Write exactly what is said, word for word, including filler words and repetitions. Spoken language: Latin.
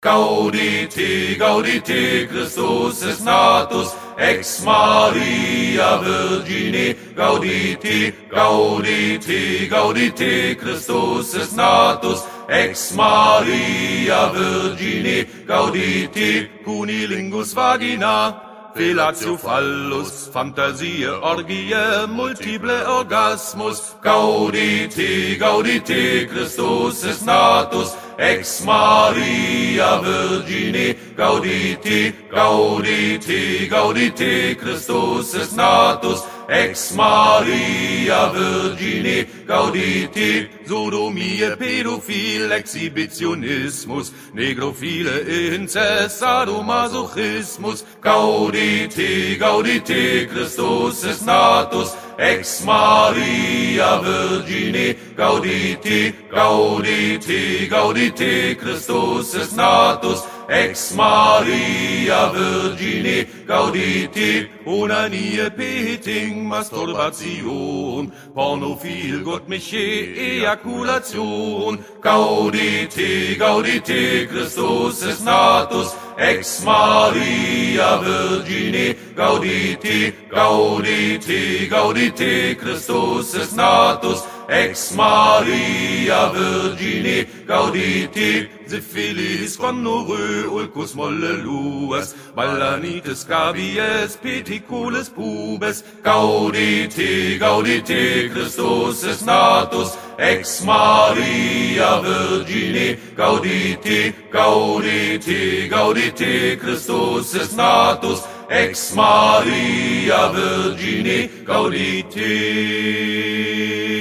Gaudete, Gaudete, Christus est natus, ex Maria Virgine. Gaudete, Gaudete, Gaudete, Christus est natus, ex Maria Virgine. Gaudete, cunilingus vagina, fellatio phallus, fantasie, orgie, multiple orgasmus. Gaudete, Gaudete, Christus est natus, ex Maria Virgine. Gaudete, Gaudete, Gaudete, Christus est natus, ex Maria Virgine. Gaudete, Sodomie, Pädophil, Exhibitionismus, Negrophile, Inzest, Sadomasochismus. Gaudete, Gaudete, Christus est natus, ex Maria Virgine. Gaudete, Gaudete, Gaudete, Christus est natus, ex Maria Virgine. Gaudete, Onanie, Peting, Masturbation, Pornophil, Gottmische, Ejakulation. Gaudete, Gaudete, Christus est natus, ex Maria Virgine. Gaudete, Gaudete, Gaudete, Christus est natus, ex Maria Virgine. Gaudete, Syphilis, Gonorrhoe, Ulcus molleluas, Balanitis, Scabies, Peticulis pubes. Gaudete, Gaudete, Christus est natus, ex Maria Virgine. Gaudete, Gaudete, Gaudete, Christus est natus, ex Maria Virgine. Gaudete.